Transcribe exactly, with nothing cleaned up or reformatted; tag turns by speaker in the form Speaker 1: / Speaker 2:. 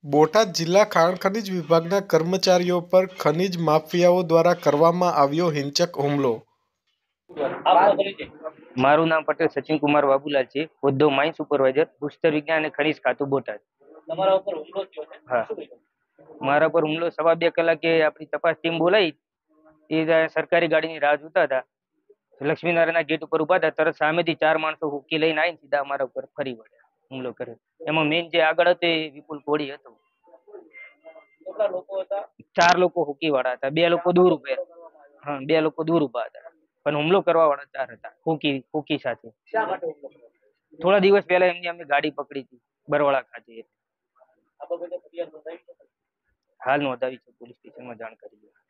Speaker 1: બોટાદ જિલ્લા ખાણ ખનીજ વિભાગના કર્મચારીઓ પર ખનીજ માફિયાઓ દ્વારા કરવામાં આવ્યો હિંસક હુમલો।
Speaker 2: મારું નામ પટેલ સચિન કુમાર બાબુલાલ છે, હોદ્દો માઇન સુપરવાઇઝર, ભૂસ્તર વિજ્ઞાન અને ખનીજ ખાતું, બોટાદ।
Speaker 3: તમારા ઉપર હુમલો થયો છે?
Speaker 2: હા, મારા પર હુમલો સવા બે કલાકે આપણી તપાસ ટીમ બોલાવી। એ સરકારી ગાડીની રાહ જોતા હતા, લક્ષ્મીનારાયણના ગેટ ઉપર ઉભા હતા, તરત સામેથી ચાર માણસો હુકી લઈને આવીને સીધા અમારા ઉપર ફરી વળ્યા, હુમલો કર્યો। એમાં મેન જે આગળ હતો એ વિપુલ કોળી હતો।
Speaker 3: કેટલા લોકો હતા?
Speaker 2: ચાર લોકો હુકી વાળા હતા, બે લોકો દૂર ઉભા હા બે લોકો દૂર ઉભા હતા, પણ હુમલો કરવા વાળા ચાર હતા હુકી હુકી સાથે।
Speaker 3: શા માટે હુમલો કર્યો?
Speaker 2: થોડા દિવસ પહેલા એમની અમે ગાડી પકડી હતી બરવાળા ખાતે।
Speaker 3: આ બાબતે ફરિયાદ નોંધાવી છે?
Speaker 2: હાલ નોંધાવી છે, પોલીસ સ્ટેશનમાં જાણ કરી છે।